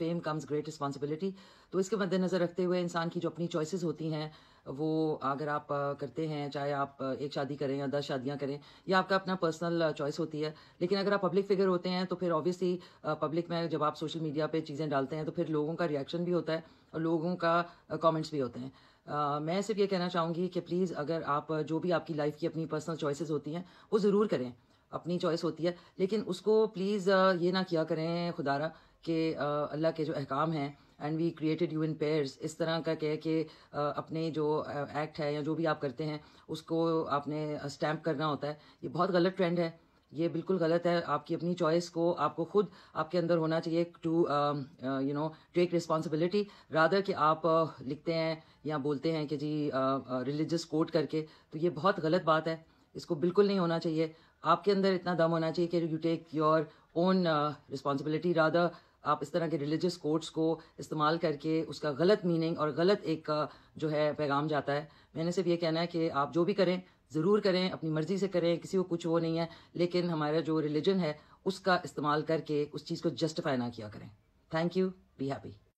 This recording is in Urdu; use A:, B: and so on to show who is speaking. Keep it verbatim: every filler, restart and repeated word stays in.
A: Fame comes great responsibility. تو اس کے مد نظر رکھتے ہوئے انسان کی جو اپنی چوائسیز ہوتی ہیں وہ اگر آپ کرتے ہیں, چاہے آپ ایک شادی کریں یا دس شادیاں کریں, یا آپ کا اپنا پرسنل چوائس ہوتی ہے, لیکن اگر آپ پبلک فگر ہوتے ہیں تو پھر آبویسلی پبلک میں جب آپ سوشل میڈیا پہ چیزیں ڈالتے ہیں تو پھر لوگوں کا ریئیکشن بھی ہوتا ہے اور لوگوں کا کامنٹس بھی ہوتے ہیں. Uh, میں صرف یہ کہنا چاہوں گی کہ پلیز اگر آپ جو بھی آپ کی لائف کی اپنی پرسنل چوائسیز ہوتی ہیں وہ ضرور کریں, اپنی چوائس ہوتی ہے, لیکن اس کو پلیز یہ نہ کیا کریں خدا را کہ اللہ کے جو احکام ہیں and we created you in pairs, اس طرح کا کہ کہ اپنے جو ایکٹ ہے یا جو بھی آپ کرتے ہیں اس کو آپ نے اسٹیمپ کرنا ہوتا ہے. یہ بہت غلط ٹرینڈ ہے, یہ بالکل غلط ہے. آپ کی اپنی چوائس کو آپ کو خود آپ کے اندر ہونا چاہیے to you know take responsibility, rather کہ آپ لکھتے ہیں یا بولتے ہیں کہ جی ریلیجس کوٹ کر کے, تو یہ بہت غلط بات ہے, اس کو بالکل نہیں ہونا چاہیے. آپ کے اندر اتنا دم ہونا چاہیے کہ you take your own responsibility, rather آپ اس طرح کے ریلیجس کوٹس کو استعمال کر کے اس کا غلط میننگ اور غلط ایک جو ہے پیغام جاتا ہے. میں نے صرف یہ کہنا ہے کہ آپ جو بھی کریں ضرور کریں, اپنی مرضی سے کریں, کسی کو کچھ وہ نہیں ہے, لیکن ہمارا جو ریلیجن ہے اس کا استعمال کر کے اس چیز کو جسٹیفائی نہ کیا کریں. Thank you, be happy.